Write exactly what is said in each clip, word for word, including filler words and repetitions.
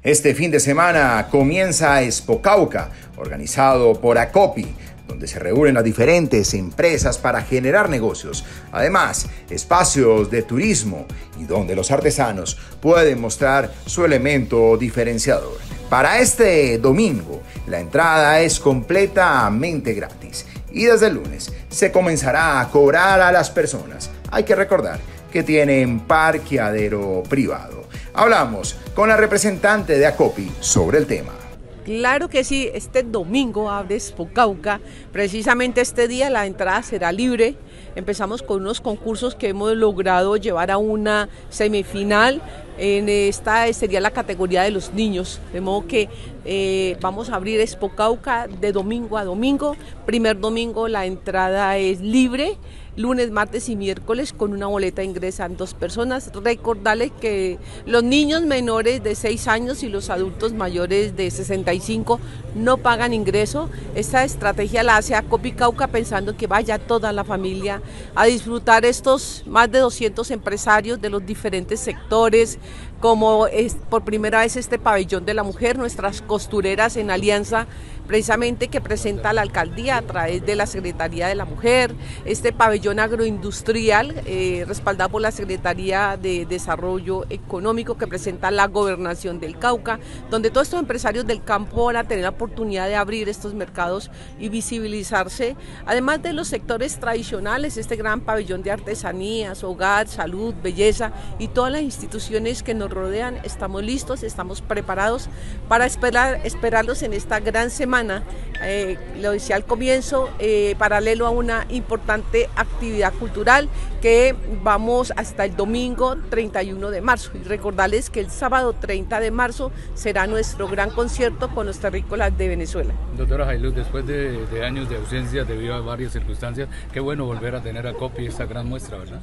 Este fin de semana comienza Expo Cauca, organizado por Acopi, donde se reúnen las diferentes empresas para generar negocios. Además, espacios de turismo y donde los artesanos pueden mostrar su elemento diferenciador. Para este domingo, la entrada es completamente gratis y desde el lunes se comenzará a cobrar a las personas. Hay que recordar que tienen parqueadero privado. Hablamos con la representante de Acopi sobre el tema. Claro que sí, este domingo abre Expo Cauca, precisamente este día la entrada será libre. Empezamos con unos concursos que hemos logrado llevar a una semifinal, en esta sería la categoría de los niños, de modo que eh, vamos a abrir Expo Cauca de domingo a domingo. Primer domingo la entrada es libre, lunes, martes y miércoles con una boleta ingresan dos personas. Recordarles que los niños menores de seis años y los adultos mayores de sesenta y cinco no pagan ingreso. Esta estrategia la hace Acopi Cauca pensando que vaya toda la familia a disfrutar estos más de doscientos empresarios de los diferentes sectores, como es por primera vez este pabellón de la mujer, nuestras costureras en alianza precisamente que presenta la alcaldía a través de la Secretaría de la Mujer, este pabellón agroindustrial eh, respaldado por la Secretaría de Desarrollo Económico que presenta la Gobernación del Cauca, donde todos estos empresarios del campo van a tener la oportunidad de abrir estos mercados y visibilizarse, además de los sectores tradicionales, este gran pabellón de artesanías, hogar, salud, belleza y todas las instituciones que nos rodean. Estamos listos, estamos preparados para esperar, esperarlos en esta gran semana. Eh, lo decía al comienzo, eh, paralelo a una importante actividad cultural que vamos hasta el domingo treinta y uno de marzo. Y recordarles que el sábado treinta de marzo será nuestro gran concierto con los terrícolas de Venezuela. Doctora Jailuz, después de, de años de ausencia debido a varias circunstancias, qué bueno volver a tener a Acopi esta gran muestra, ¿verdad?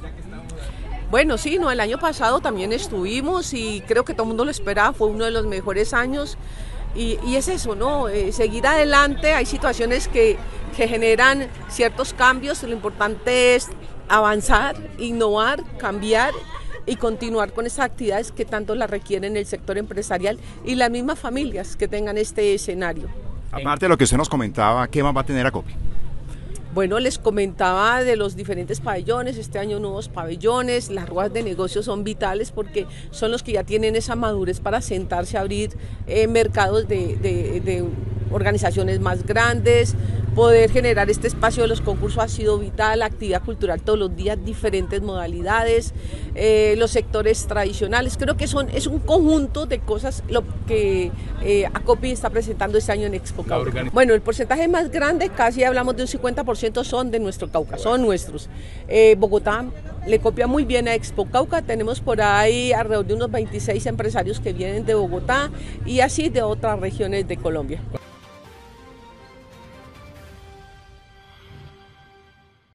Bueno, sí, no, el año pasado también estuvimos y creo que todo el mundo lo esperaba, fue uno de los mejores años. Y, y es eso, ¿no? Eh, seguir adelante, hay situaciones que, que generan ciertos cambios, lo importante es avanzar, innovar, cambiar y continuar con esas actividades que tanto la requieren el sector empresarial y las mismas familias que tengan este escenario. Aparte de lo que usted nos comentaba, ¿qué más va a tener Acopi? Bueno, les comentaba de los diferentes pabellones, este año nuevos pabellones, las ruedas de negocios son vitales porque son los que ya tienen esa madurez para sentarse a abrir eh, mercados de, de, de organizaciones más grandes. Poder generar este espacio de los concursos ha sido vital, la actividad cultural todos los días, diferentes modalidades, eh, los sectores tradicionales. Creo que son, es un conjunto de cosas lo que eh, Acopi está presentando este año en Expo Cauca. Bueno, el porcentaje más grande, casi hablamos de un cincuenta por ciento, son de nuestro Cauca, son nuestros. Eh, Bogotá le copia muy bien a Expo Cauca, tenemos por ahí alrededor de unos veintiséis empresarios que vienen de Bogotá y así de otras regiones de Colombia.